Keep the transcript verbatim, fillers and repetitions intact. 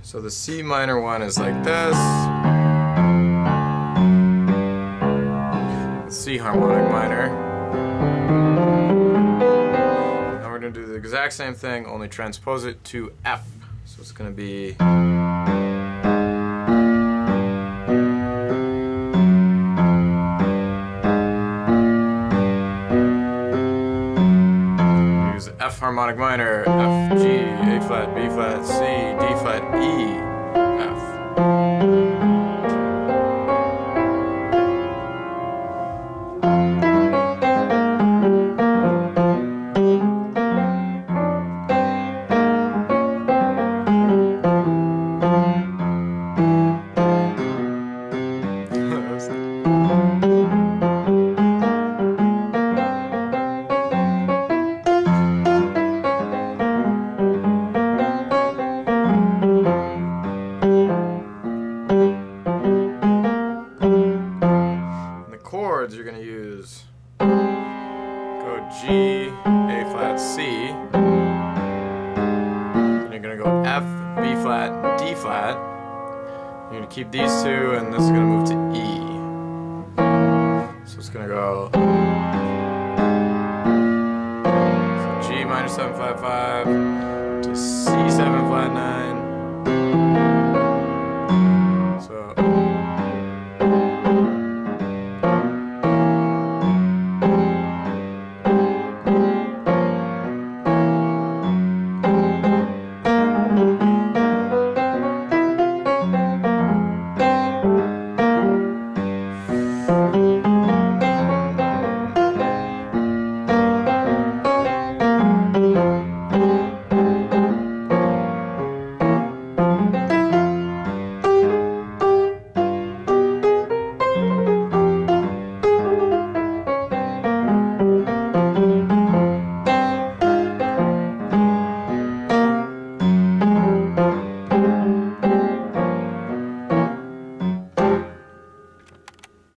So the C minor one is like this. The C harmonic minor. Now we're going to do the exact same thing, only transpose it to F. So it's going to be use F harmonic minor, F, G, A flat, B flat, C, D flat, E, F. Chords you're going to use go G, A flat, C, and you're going to go F, B flat, D flat. You're going to keep these two, and this is going to move to E. So it's going to go so G minor seven five five to C seven flat nine